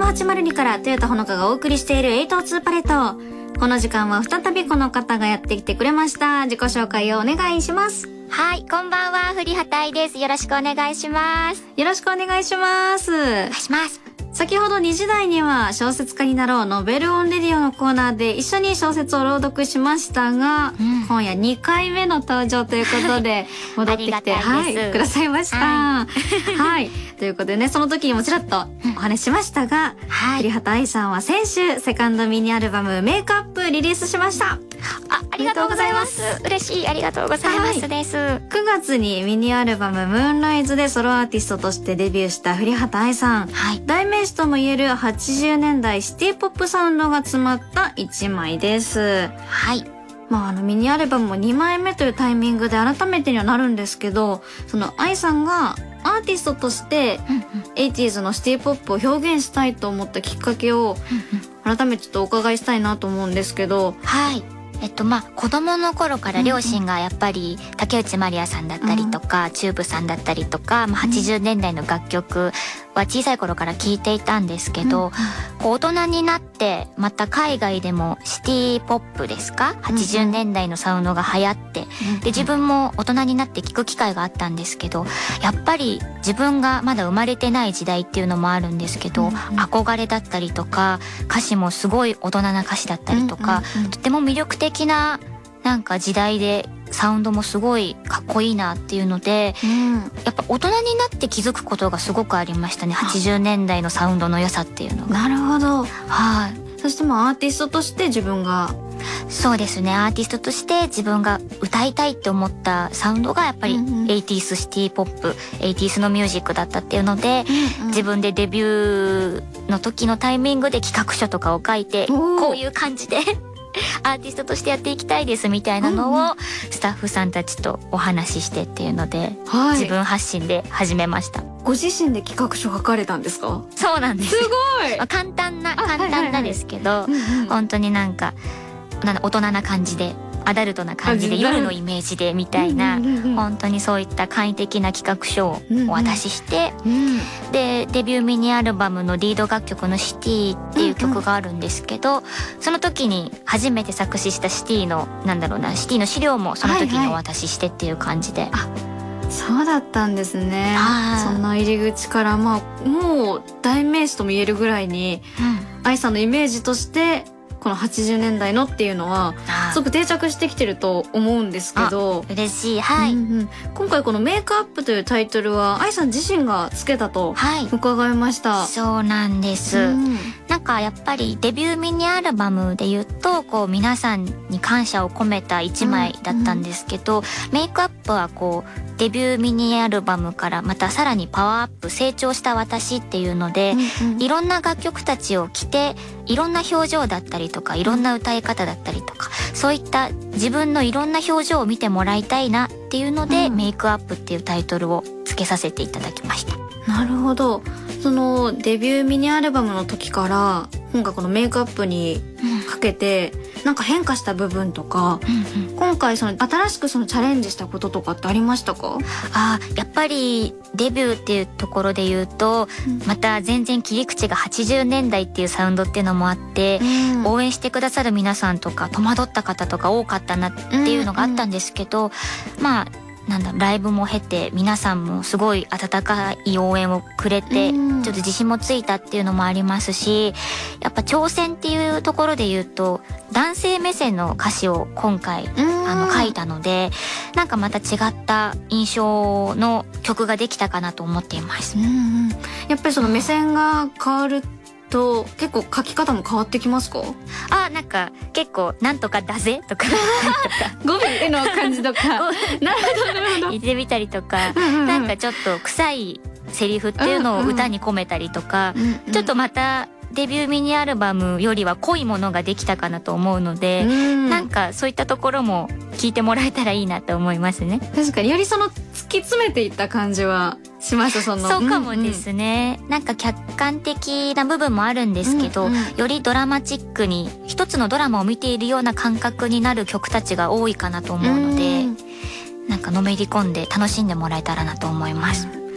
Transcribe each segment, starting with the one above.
FM802 からトヨタほのかがお送りしている802パレット。この時間は再びこの方がやってきてくれました。自己紹介をお願いします。 はい、こんばんは、栗畑愛です。よろしくお願いします。 よろしくお願いします。 お願いします。 先ほど2時台には小説家になろうノベルオンレディオのコーナーで一緒に小説を朗読しましたが、今夜2回目の登場ということで戻ってきてはいくださいました。はい、ということでね、その時にもちらっとお話ししましたが、栗畑愛さんは先週セカンドミニアルバムメイクアップリリースしました。 ありがとうございます。嬉しい、ありがとうございますです。 9月にミニアルバムムーンライズでソロアーティストとしてデビューした栗畑愛さん、代名詞ともいえる80年代シティポップサウンドが詰まった一枚です。 はい。 ミニアルバムも2枚目というタイミングで改めてにはなるんですけど、その愛さんがアーティストとして 80s のシティポップを表現したいと思ったきっかけを改めてちょっとお伺いしたいなと思うんですけど。 はい。子供の頃から両親がやっぱり竹内まりやさんだったりとか、チューブさんだったりとか、80年代の楽曲は小さい頃から聴いていたんですけど、大人になってまた海外でもシティポップですか、80年代のサウンドが流行って、で自分も大人になって聴く機会があったんですけど、やっぱり自分がまだ生まれてない時代っていうのもあるんですけど、憧れだったりとか歌詞もすごい大人な歌詞だったりとか、とても魅力的ななんか時代でサウンドもすごいかっこいいなっていうので、やっぱ大人になって気づくことがすごくありましたね。80年代のサウンドの良さっていうのが。 なるほど。 はい。 そしてアーティストとして自分が、 そうですね、アーティストとして自分が歌いたいって思ったサウンドがやっぱり 80s シティポップ、80s のミュージックだったっていうので、自分でデビューの時のタイミングで企画書とかを書いて、こういう感じでアーティストとしてやっていきたいですみたいなのをスタッフさんたちとお話ししてっていうので、自分発信で始めました。 ご自身で企画書書かれたんですか？ そうなんです。 すごい。 簡単なんですけど、本当になんか大人な感じで、アダルトな感じで、夜のイメージでみたいな、本当にそういった簡易的な企画書をお渡しして、でデビューミニアルバムのリード楽曲のシティっていう曲があるんですけど、その時に初めて作詞したシティのシティの資料もその時にお渡ししてっていう感じで。 そうだったんですね。そんな入り口からもう代名詞とも言えるぐらいに、愛さんのイメージとしてこの80年代のっていうのはすごく定着してきてると思うんですけど。 嬉しい。はい。 今回このメイクアップというタイトルは愛さん自身がつけたと伺いました。 そうなんです。なんかやっぱりデビューミニアルバムで言うと皆さんに感謝を込めた一枚だったんですけど、メイクアップはデビューミニアルバムからまたさらにパワーアップ成長した私っていうので、いろんな楽曲たちを着て、いろんな表情だったりとか、いろんな歌い方だったりとか、そういった自分のいろんな表情を見てもらいたいなっていうので、メイクアップっていうタイトルをつけさせていただきました。 なるほど。そのデビューミニアルバムの時から今回このメイクアップにかけてなんか変化した部分とか、今回新しくチャレンジしたこととかってありましたか？ やっぱりデビューっていうところで言うと、また全然切り口が80年代っていうサウンドっていうのもあって、応援してくださる皆さんとか戸惑った方とか多かったなっていうのがあったんですけど、ライブも経て皆さんもすごい温かい応援をくれて、ちょっと自信もついたっていうのもありますし、やっぱ挑戦っていうところで言うと男性目線の歌詞を今回書いたので、なんかまた違った印象の曲ができたかなと思っています。 やっぱり目線が変わると結構書き方も変わってきますか？ なんか結構なんとかだぜとか語尾の感じとかなるほどなるほど言ってみたりとか、なんかちょっと臭いセリフっていうのを歌に込めたりとか、ちょっとまたデビューミニアルバムよりは濃いものができたかなと思うので、なんかそういったところも聞いてもらえたらいいなと思いますね。 確かにより突き詰めていった感じはします。 そうかもですね。なんか客観的な部分もあるんですけど、よりドラマチックに一つのドラマを見ているような感覚になる曲たちが多いかなと思うので、なんかのめり込んで楽しんでもらえたらなと思います。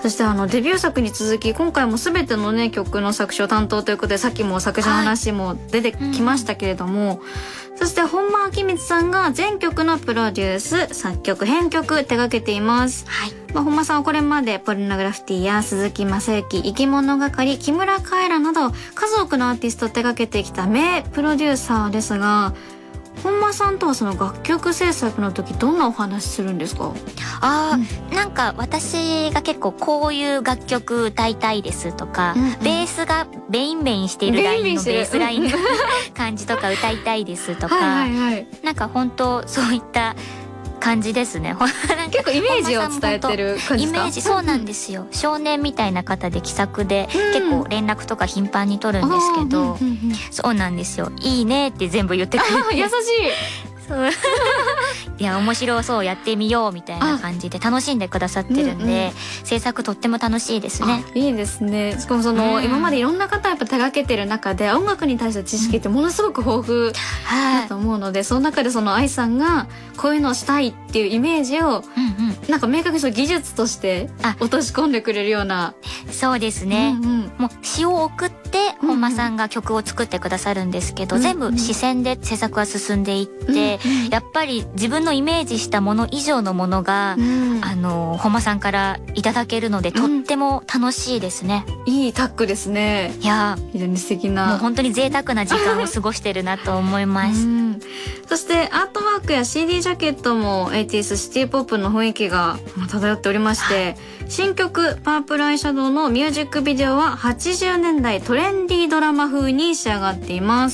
そしてデビュー作に続き今回も全てのね曲の作詞を担当ということで、さっきも作詞の話も出てきましたけれども、そして本間昭光さんが全曲のプロデュース、作曲、編曲手掛けています。本間さんはこれまでポルノグラフィティや鈴木雅之、生き物係、木村カエラなど数多くのアーティストを手掛けてきた名プロデューサーですが、本間さんとはその楽曲制作の時どんなお話するんですか？ なんか私が結構こういう楽曲歌いたいですとか、ベースがベインしているラインのベースラインの感じとか歌いたいですとか、なんか本当そういった感じですね。 結構イメージを伝えてる感じですか？ イメージ、そうなんですよ。少年みたいな方で気さくで、結構連絡とか頻繁に取るんですけど、そうなんですよ。いいねって全部言ってくれて。 優しい。 そういや面白そう、やってみようみたいな感じで楽しんでくださってるんで、制作とっても楽しいですね。 いいですね。しかも今までいろんな方やっぱ手掛けてる中で音楽に対する知識ってものすごく豊富だと思うので、その中で愛さんがこういうのをしたいっていうイメージをなんか明確に技術として落とし込んでくれるような。 そうですね。もう詩を送って本間さんが曲を作ってくださるんですけど、全部視線で制作が進んでいって、やっぱり自分のイメージしたもの以上のものが、本間さんからいただけるので、とっても楽しいですね。 いいタッグですね。 いや非常に素敵な、 もう本当に贅沢な時間を過ごしてるなと思います。 そしてアートワークや CD ジャケットも 80s シティポップの雰囲気が漂っておりまして、新曲パープルアイシャドウのミュージックビデオは80年代トレンディードラマ風に仕上がっています。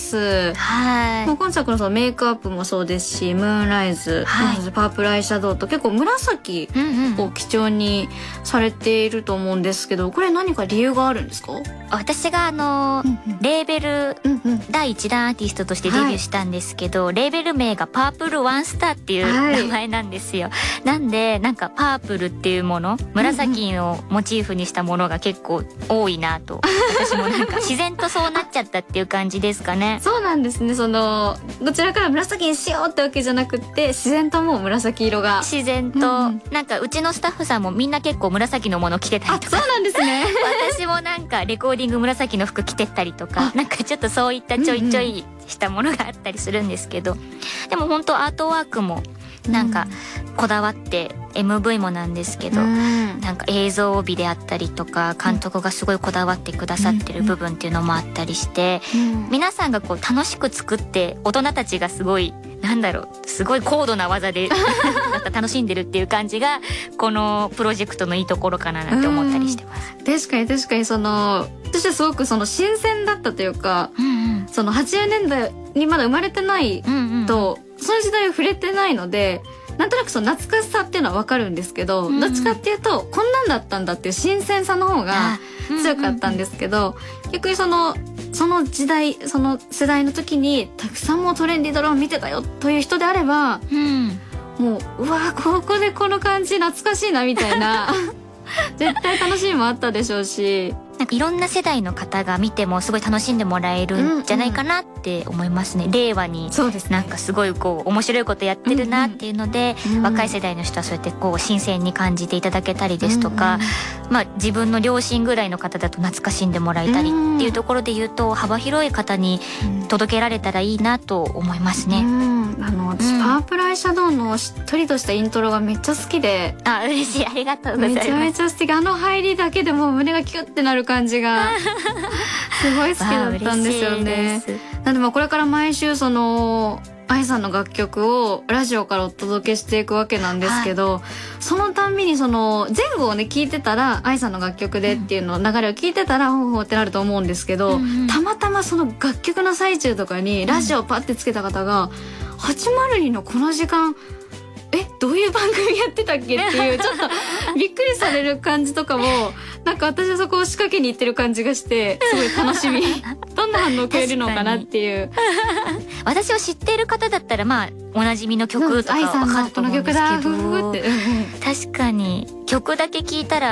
今作のメイクアップもそうですし、ムーンライズ、パープルアイシャドウと結構紫を基調にされていると思うんですけど、これ何か理由があるんですか？ 私がレーベル第1弾アーティストとしてデビューしたんですけど、レーベル名がパープルワンスターっていう名前なんですよ。なんでなんかパープルっていうもの、紫をモチーフにしたものが結構多いなと、私もなんか自然とそうなっちゃったっていう感じですかね。 そうなんですね。どちらから紫にしようってわけじゃなくって、自然ともう紫色が自然と、なんかうちのスタッフさんもみんな結構紫のもの着てたりとか。 そうなんですね。 私もなんかレコーディング紫の服着てったりとか、なんかちょっとそういったちょいちょいしたものがあったりするんですけど、でも本当アートワークもなんかこだわって、MV もなんですけど、なんか映像美であったりとか、監督がすごいこだわってくださってる部分っていうのもあったりして、皆さんがこう楽しく作って、大人たちがすごいすごい高度な技で楽しんでるっていう感じがこのプロジェクトのいいところかななんて思ったりしてます。 確かに私はすごく新鮮だったというか、80年代にまだ生まれてないと、その時代を触れてないので、なんとなく懐かしさっていうのは分かるんですけど、どっちかっていうとこんなんだったんだっていう新鮮さの方が強かったんですけど、逆にその時代、その世代の時にたくさんもうトレンディードラマ見てたよという人であれば、もうわここでこの感じ懐かしいなみたいな絶対楽しみもあったでしょうし、 なんかいろんな世代の方が見てもすごい楽しんでもらえるんじゃないかなって思いますね。令和になんかすごい面白いことやってるなっていうので、若い世代の人はそうやって新鮮に感じていただけたりですとか、自分の両親ぐらいの方だと懐かしんでもらえたりっていうところで言うと、幅広い方に届けられたらいいなと思いますね。 私パープルアイシャドウのしっとりとしたイントロがめっちゃ好きで、 嬉しい、ありがとうございます。 めちゃめちゃ素敵。入りだけでもう胸がキュッてなる感じがすごい好きだったんですよね。なんでこれから毎週愛さんの楽曲をラジオからお届けしていくわけなんですけど、そのたんびに前後をね聞いてたら、愛さんの楽曲でっていうの流れを聞いてたらほうほうってなると思うんですけど、たまたま楽曲の最中とかにラジオをパッてつけた方が、802のこの時間どういう番組やってたっけっていうちょっとびっくりされる感じとかも、なんか私はそこを仕掛けに行ってる感じがして、すごい楽しみどんな反応をくれるのかなっていう。 私を知っている方だったらおなじみの曲とか分かると思うんですけど、確かに曲だけ聞いたら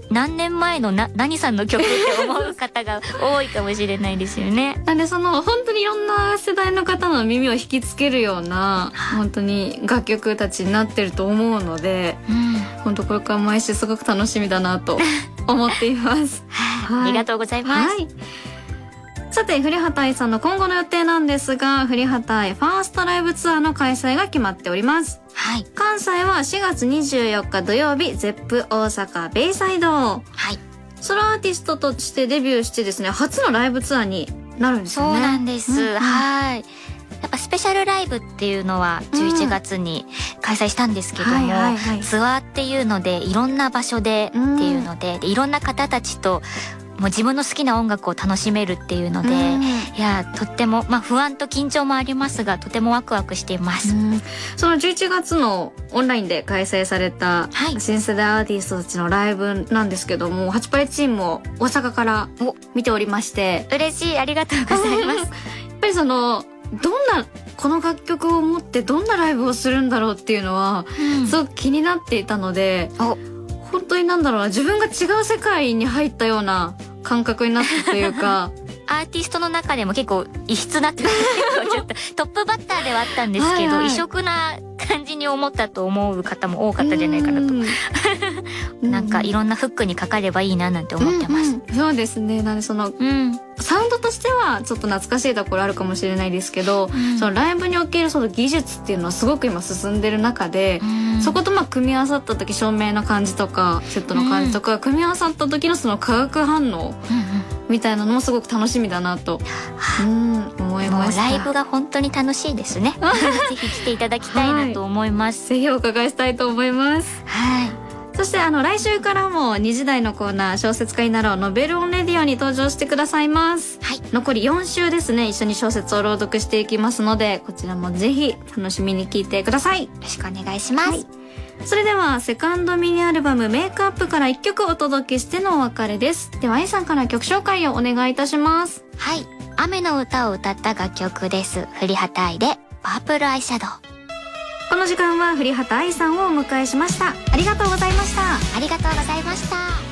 何年前の何さんの曲って思う方が多いかもしれないですよね。 なんで本当にいろんな世代の方の耳を引きつけるような本当に楽曲たちになってると思うので、本当これから毎週すごく楽しみだなと思っています。 はい、ありがとうございます。 さて、古畑愛さんの今後の予定なんですが、古畑愛ファーストライブツアーの開催が決まっております。 はい。 関西は4月24日土曜日、ゼップ大阪ベイサイド。はい。ソロアーティストとしてデビューしてですね、初のライブツアーになるんですよね。 そうなんです。はい。やっぱスペシャルライブっていうのは11月に開催したんですけども、ツアーっていうのでいろんな場所でっていうので、いろんな方たちともう自分の好きな音楽を楽しめるっていうので、いやとっても不安と緊張もありますが、とてもワクワクしています。 その11月のオンラインで開催された新世代アーティストたちのライブなんですけども、ハチパレチームを大阪から見ておりまして、 嬉しい、ありがとうございます。 やっぱりどんなこの楽曲を持ってどんなライブをするんだろうっていうのは、すごく気になっていたので、本当に自分が違う世界に入ったような感覚になったというかアーティストの中でも結構異質なってちょっとトップバッターではあったんですけど、異色な感じに思ったと思う方も多かったんじゃないかなとなんかいろんなフックにかかればいいななんて思ってます。 そうですね。なんでサウンドとしてはちょっと懐かしいところあるかもしれないですけど、そのライブにおけるその技術っていうのはすごく今進んでる中で、そこと組み合わさった時、照明の感じとかセットの感じとか、組み合わさった時のその化学反応みたいなのもすごく楽しみだなと思いました。 もうライブが本当に楽しいですね。ぜひ来ていただきたいなと思います。 ぜひお伺いしたいと思います。 はい。 そして来週からも2時台のコーナー、小説家になろうノベルオンレディオに登場してくださいます。 はい。 残り4週ですね、一緒に小説を朗読していきますので、こちらもぜひ楽しみに聞いてください。よろしくお願いします。 それではセカンドミニアルバムメイクアップから1曲お届けしてのお別れです。では A さんから曲紹介をお願いいたします。 はい。雨の歌を歌った楽曲です。古畑愛でパープルアイシャドウ。 この時間は古畑愛さんをお迎えしました。ありがとうございました。 ありがとうございました。